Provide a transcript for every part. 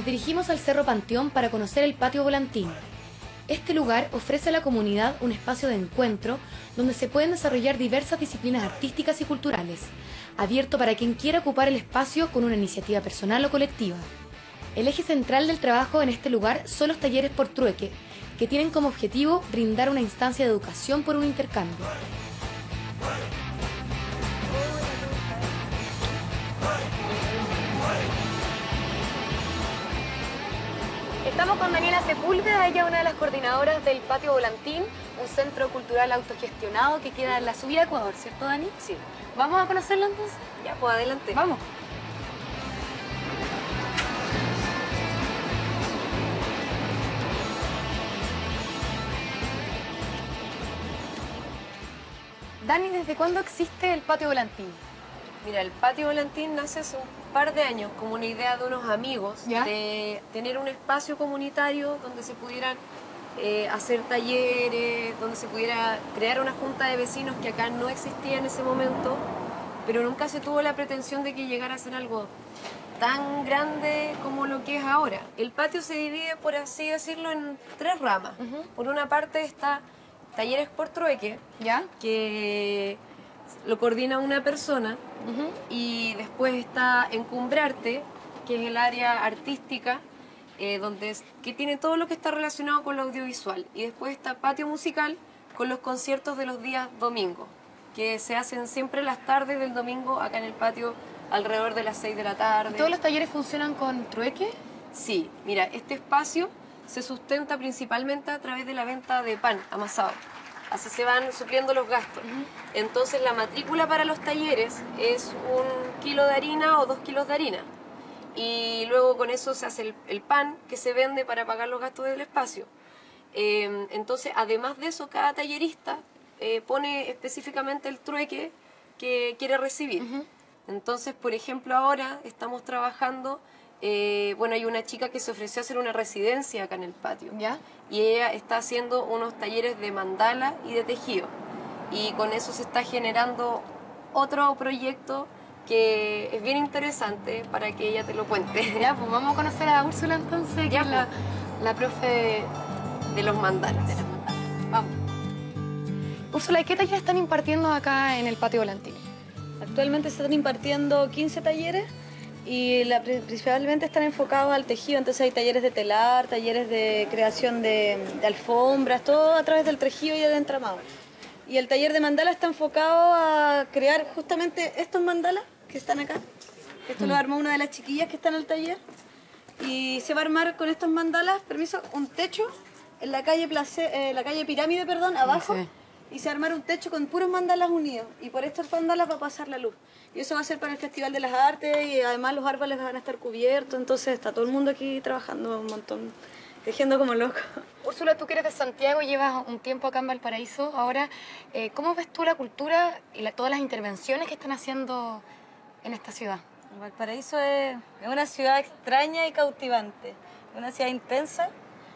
dirigimos al Cerro Panteón para conocer el Patio Volantín. Este lugar ofrece a la comunidad un espacio de encuentro donde se pueden desarrollar diversas disciplinas artísticas y culturales, abierto para quien quiera ocupar el espacio con una iniciativa personal o colectiva. El eje central del trabajo en este lugar son los talleres por trueque, que tienen como objetivo brindar una instancia de educación por un intercambio. Estamos con Daniela Sepúlveda, ella es una de las coordinadoras del Patio Volantín, un centro cultural autogestionado que queda en la subida a Ecuador, ¿cierto, Dani? Sí. ¿Vamos a conocerlo entonces? Ya, pues adelante. Vamos. Dani, ¿desde cuándo existe el Patio Volantín? Mira, el Patio Volantín nace hace un par de años como una idea de unos amigos de tener un espacio comunitario donde se pudieran hacer talleres, donde se pudiera crear una junta de vecinos que acá no existía en ese momento, pero nunca se tuvo la pretensión de que llegara a ser algo tan grande como lo que es ahora. El patio se divide, por así decirlo, en tres ramas. Por una parte está talleres por trueque, que lo coordina una persona, y después está Encumbrarte, que es el área artística, que tiene todo lo que está relacionado con lo audiovisual. Y después está Patio Musical, con los conciertos de los días domingos, que se hacen siempre las tardes del domingo acá en el patio, alrededor de las 6 de la tarde. ¿Y todos los talleres funcionan con trueque? Sí, mira, este espacio se sustenta principalmente a través de la venta de pan amasado. Así se van supliendo los gastos. Entonces la matrícula para los talleres es 1 kilo de harina o 2 kilos de harina. Y luego con eso se hace el pan que se vende para pagar los gastos del espacio. Entonces, además de eso, cada tallerista pone específicamente el trueque que quiere recibir. Entonces, por ejemplo, ahora estamos trabajando, bueno, hay una chica que se ofreció a hacer una residencia acá en el patio. Y ella está haciendo unos talleres de mandala y de tejido. Y con eso se está generando otro proyecto que es bien interesante para que ella te lo cuente. Ya, pues vamos a conocer a Úrsula entonces, que es la profe de los mandalas. Vamos. Úrsula, ¿y qué talleres están impartiendo acá en el Patio Volantín? Actualmente se están impartiendo 15 talleres y principalmente están enfocados al tejido. Entonces hay talleres de telar, talleres de creación de alfombras, todo a través del tejido y del entramado. Y el taller de mandala está enfocado a crear justamente estos mandalas que están acá. Esto lo armó una de las chiquillas que está en el taller. Y se va a armar con estos mandalas, permiso, un techo en la calle, Pirámide, perdón, abajo. Y se va a armar un techo con puros mandalas unidos. Y por estos mandalas va a pasar la luz. Y eso va a ser para el Festival de las Artes y además los árboles van a estar cubiertos. Entonces está todo el mundo aquí trabajando un montón, tejiendo como loco. Úrsula, tú que eres de Santiago, llevas un tiempo acá en Valparaíso. Ahora, ¿cómo ves tú la cultura y todas las intervenciones que están haciendo en esta ciudad? Valparaíso es una ciudad extraña y cautivante. Es una ciudad intensa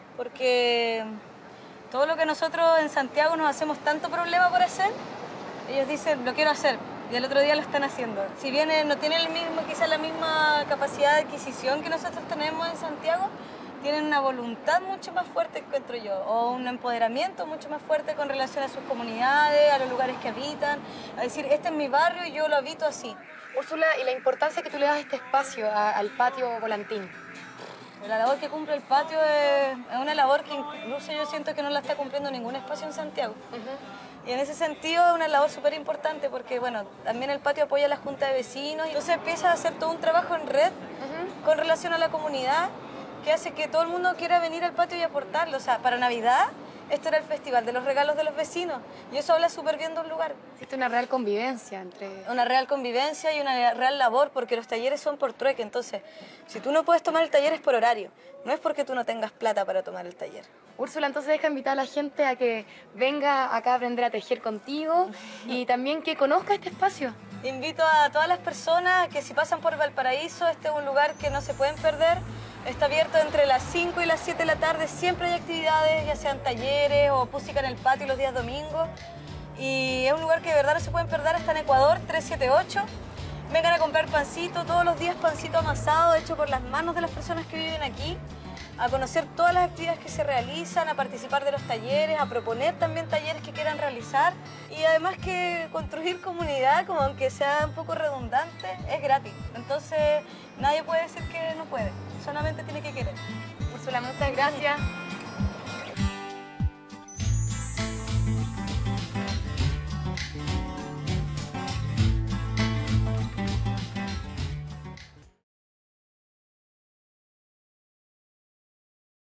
porque todo lo que nosotros en Santiago nos hacemos tanto problema por hacer, ellos dicen, lo quiero hacer, y el otro día lo están haciendo. Si bien no tienen quizás la misma capacidad de adquisición que nosotros tenemos en Santiago, tienen una voluntad mucho más fuerte, encuentro yo, o un empoderamiento mucho más fuerte con relación a sus comunidades, a los lugares que habitan, a decir, este es mi barrio y yo lo habito así. Úrsula, ¿y la importancia que tú le das a este espacio, al Patio Volantín? La labor que cumple el patio es una labor que incluso yo siento que no la está cumpliendo ningún espacio en Santiago. Y en ese sentido es una labor súper importante porque, bueno, también el patio apoya a la Junta de Vecinos. Entonces empieza a hacer todo un trabajo en red con relación a la comunidad que hace que todo el mundo quiera venir al patio y aportarlo. O sea, para Navidad, esto era el festival de los regalos de los vecinos. Y eso habla súper bien de un lugar. Existe una real convivencia entre... Una real convivencia y una real labor, porque los talleres son por trueque. Entonces, si tú no puedes tomar el taller es por horario. No es porque tú no tengas plata para tomar el taller. Úrsula, entonces deja invitar a la gente a que venga acá a aprender a tejer contigo y también que conozca este espacio. Invito a todas las personas que si pasan por Valparaíso, este es un lugar que no se pueden perder. Está abierto entre las 5 y las 7 de la tarde, siempre hay actividades, ya sean talleres o música en el patio los días domingos. Y es un lugar que de verdad no se pueden perder, está en Ecuador 378. Vengan a comprar pancito, todos los días pancito amasado, hecho por las manos de las personas que viven aquí, a conocer todas las actividades que se realizan, a participar de los talleres, a proponer también talleres que quieran realizar y además que construir comunidad, como aunque sea un poco redundante, es gratis. Entonces nadie puede decir que no puede, solamente tiene que querer. Úrsula, muchas gracias.